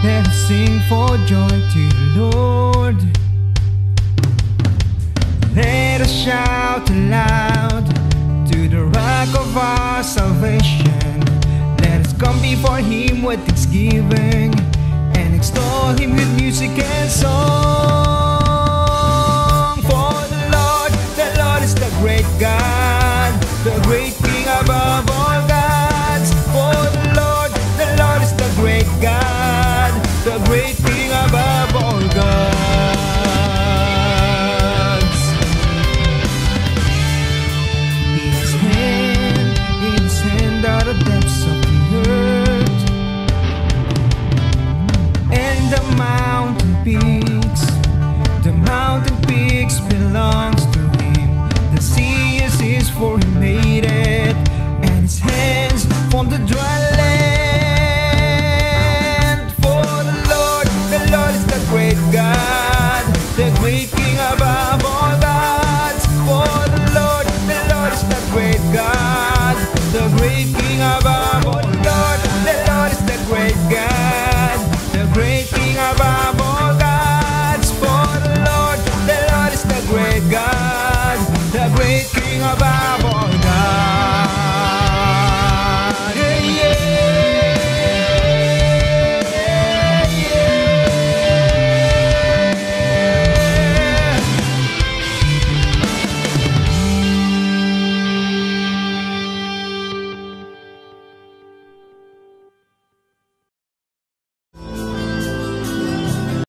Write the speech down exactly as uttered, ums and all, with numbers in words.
Let us sing for joy to the Lord. Let us shout aloud to the rock of our salvation. Let us come before Him with thanksgiving and extol Him with music and song. For the Lord, the Lord is the great God, the great King above all gods. For the Lord, the Lord is the great God, the great King above all gods. In His hand, in His hand are the depths of the earth, and the mountain peaks